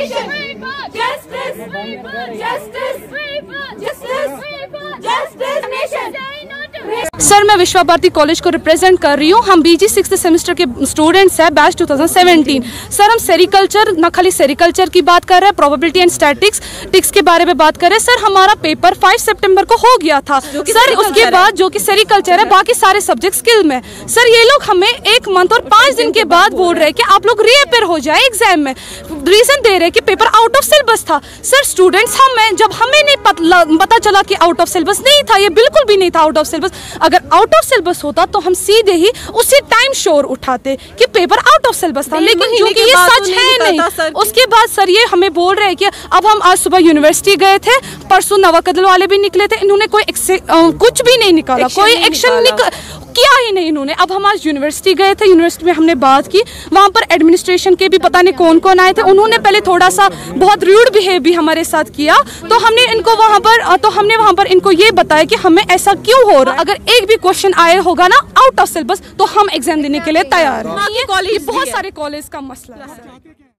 examination. Justice, sir मैं विश्वा Bharti college को रिप्रेजेंट कर रही हूँ। हम बीजी 6th सेमेस्टर के स्टूडेंट्स हैं, बैच 2017। सर हम सेरिकल्चर, ना खाली सेरिकल्चर की बात कर रहे हैं, प्रोबेबिलिटी एंड स्टैटिस्टिक्स के बारे में बात कर रहे हैं। सर हमारा पेपर 5 सितंबर को हो गया था सर, उसके बाद जो कि सेरिकल्चर है, बाकी सारे सब्जेक्ट स्किल में। सर ये लोग हमें 1 मंथ और 5 दिन के बाद बोल रहे हैं कि आप लोग रीअपेयर हो जाए एग्जाम में। रीजन दे रहे हैं कि पेपर आउट ऑफ सिलेबस था। सर स्टूडेंट्स जब हमें नहीं पता चला कि आउट ऑफ सिलेबस नहीं था, ये बिल्कुल भी नहीं था आउट ऑफ सिलेबस। अगर आउट ऑफ सिलेबस होता तो हम सीधे ही उसी टाइम शोर उठाते कि पेपर आउट ऑफ सिलेबस था, लेकिन जो कि ये सच है नहीं। उसके बाद सर ये हमें बोल रहे हैं कि अब हम आज सुबह यूनिवर्सिटी गए थे, परसों नवाकदल वाले भी निकले थे, इन्होंने कोई कुछ भी नहीं निकाला, कोई एक्शन किया ही नहीं इन्होंने। अब हम आज यूनिवर्सिटी गए थे, यूनिवर्सिटी में हमने बात की, वहाँ पर एडमिनिस्ट्रेशन के भी पता नहीं कौन कौन आए थे। उन्होंने पहले थोड़ा सा बहुत रूड बिहेव भी हमारे साथ किया, तो हमने इनको वहाँ पर इनको ये बताया कि हमें ऐसा क्यों हो रहा है। अगर एक भी क्वेश्चन आए होगा ना आउट ऑफ सिलेबस तो हम एग्जाम देने के लिए तैयार हैं। ये बहुत सारे कॉलेज का मसला है।